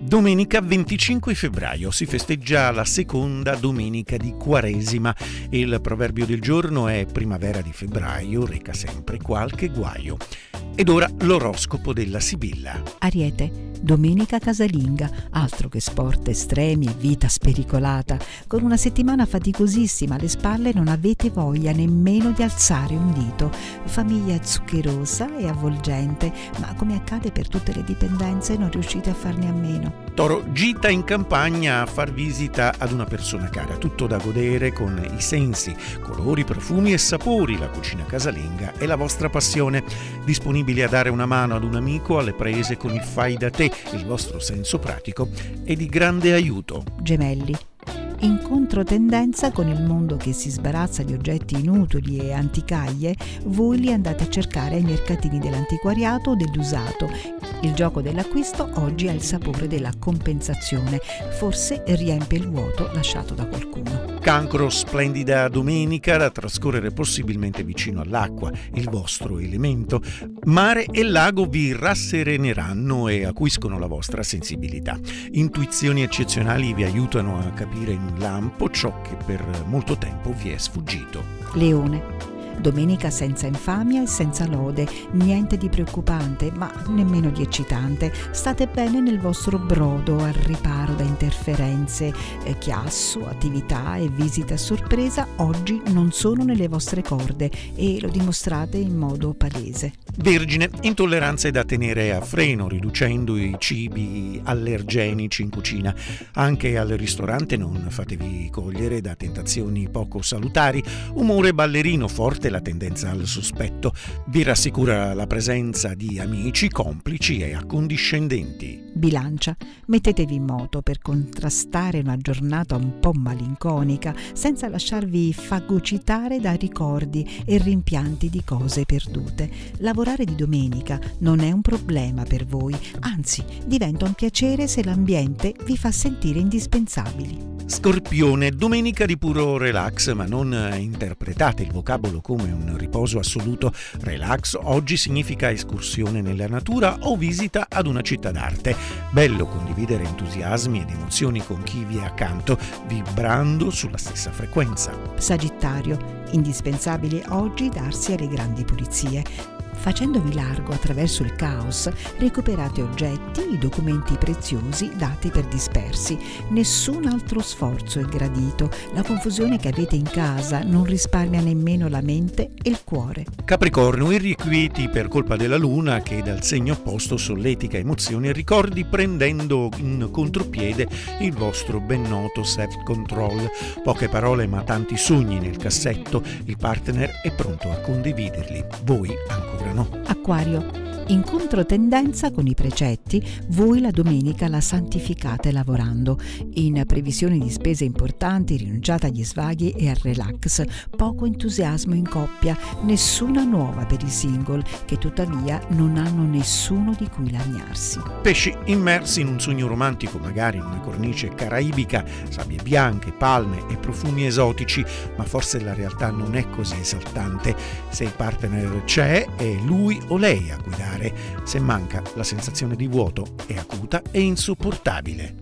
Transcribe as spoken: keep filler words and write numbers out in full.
Domenica venticinque febbraio si festeggia la seconda domenica di Quaresima. Il proverbio del giorno è: primavera di febbraio reca sempre qualche guaio. Ed ora l'oroscopo della Sibilla. Ariete, domenica casalinga, altro che sport estremi e vita spericolata. Con una settimana faticosissima alle spalle non avete voglia nemmeno di alzare un dito. Famiglia zuccherosa e avvolgente, ma come accade per tutte le dipendenze non riuscite a farne a meno. Toro, gita in campagna a far visita ad una persona cara, tutto da godere con i sensi, colori, profumi e sapori. La cucina casalinga è la vostra passione. Disponibili a dare una mano ad un amico alle prese con il fai da te, il vostro senso pratico è di grande aiuto. Gemelli, in controtendenza con il mondo che si sbarazza di oggetti inutili e anticaglie, voi li andate a cercare ai mercatini dell'antiquariato o dell'usato. Il gioco dell'acquisto oggi ha il sapore della compensazione, forse riempie il vuoto lasciato da qualcuno. Cancro, splendida domenica da trascorrere possibilmente vicino all'acqua, il vostro elemento. Mare e lago vi rassereneranno e acuiscono la vostra sensibilità. Intuizioni eccezionali vi aiutano a capire in un lampo ciò che per molto tempo vi è sfuggito. Leone, domenica senza infamia e senza lode, niente di preoccupante ma nemmeno di eccitante. State bene nel vostro brodo, al riparo da interferenze. Eh, chiasso, attività e visite a sorpresa oggi non sono nelle vostre corde e lo dimostrate in modo palese. Vergine, intolleranze da tenere a freno, riducendo i cibi allergenici in cucina. Anche al ristorante non fatevi cogliere da tentazioni poco salutari. Umore ballerino, forte la tendenza al sospetto. Vi rassicura la presenza di amici, complici e accondiscendenti. Bilancia, mettetevi in moto per contrastare una giornata un po' malinconica, senza lasciarvi fagocitare da ricordi e rimpianti di cose perdute. Lavorare di domenica non è un problema per voi, anzi diventa un piacere se l'ambiente vi fa sentire indispensabili. Scorpione, domenica di puro relax, ma non interpretate il vocabolo come un riposo assoluto. Relax oggi significa escursione nella natura o visita ad una città d'arte. Bello condividere entusiasmi ed emozioni con chi vi è accanto, vibrando sulla stessa frequenza. Sagittario, indispensabile oggi darsi alle grandi pulizie. Facendovi largo attraverso il caos, recuperate oggetti, i documenti preziosi dati per dispersi. Nessun altro sforzo è gradito. La confusione che avete in casa non risparmia nemmeno la mente e il cuore. Capricorno, irrequieti per colpa della luna che dal segno opposto solletica emozioni e ricordi, prendendo in contropiede il vostro ben noto self-control. Poche parole ma tanti sogni nel cassetto. Il partner è pronto a condividerli. Voi ancora no. Acquario, in controtendenza con i precetti, voi la domenica la santificate lavorando. In previsione di spese importanti rinunciate agli svaghi e al relax. Poco entusiasmo in coppia, nessuna nuova per i single che tuttavia non hanno nessuno di cui lagnarsi. Pesci, immersi in un sogno romantico, magari in una cornice caraibica, sabbie bianche, palme e profumi esotici, ma forse la realtà non è così esaltante. Se il partner c'è, è lui o lei a guidare. Se manca, la sensazione di vuoto è acuta e insopportabile.